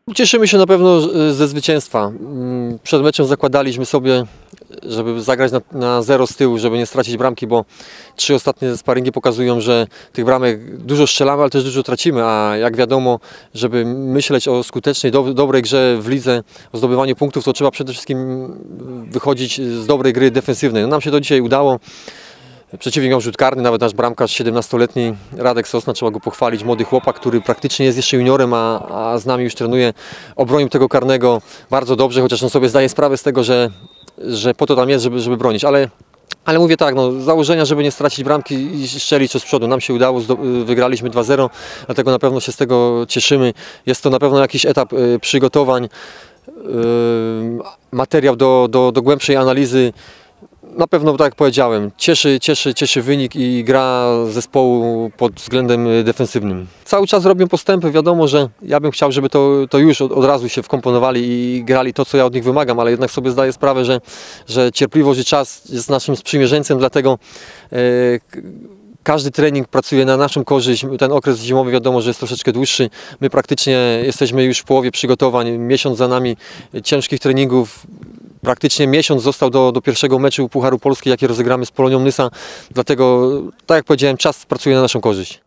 Cieszymy się na pewno ze zwycięstwa. Przed meczem zakładaliśmy sobie, żeby zagrać na zero z tyłu, żeby nie stracić bramki, bo 3 ostatnie sparingi pokazują, że tych bramek dużo strzelamy, ale też dużo tracimy, a jak wiadomo, żeby myśleć o skutecznej, dobrej grze w lidze, o zdobywaniu punktów, to trzeba przede wszystkim wychodzić z dobrej gry defensywnej. No, nam się to dzisiaj udało. Przeciwnik miał rzut karny, nawet nasz bramkarz 17-letni Radek Sosna, trzeba go pochwalić, młody chłopak, który praktycznie jest jeszcze juniorem, a z nami już trenuje, obronił tego karnego bardzo dobrze, chociaż on sobie zdaje sprawę z tego, że po to tam jest, żeby bronić, ale mówię tak, no, z założenia, żeby nie stracić bramki i strzelić to z przodu. Nam się udało, wygraliśmy 2-0, dlatego na pewno się z tego cieszymy. Jest to na pewno jakiś etap przygotowań, materiał do głębszej analizy. Na pewno, tak jak powiedziałem, cieszy wynik i gra zespołu pod względem defensywnym. Cały czas robią postępy, wiadomo, że ja bym chciał, żeby to już od razu się wkomponowali i grali to, co ja od nich wymagam, ale jednak sobie zdaję sprawę, że cierpliwość i czas jest naszym sprzymierzeńcem, dlatego każdy trening pracuje na naszą korzyść. Ten okres zimowy wiadomo, że jest troszeczkę dłuższy. My praktycznie jesteśmy już w połowie przygotowań, miesiąc za nami ciężkich treningów. Praktycznie miesiąc został do pierwszego meczu Pucharu Polski, jaki rozegramy z Polonią Nysa. Dlatego, tak jak powiedziałem, czas pracuje na naszą korzyść.